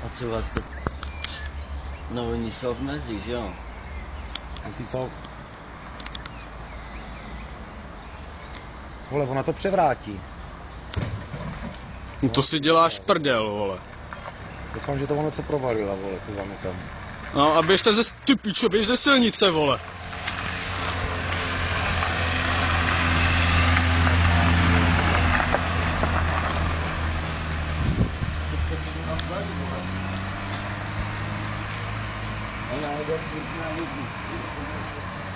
A co vás to... No oni jsou v mezi, že jo? Myslí co? Vole, ona to převrátí. No to si děláš prdel, vole. Doufám, že to ono co provalila, vole, to zametem. No a běžte ty pičo, běž ze silnice, vole. Ona jde na lidi.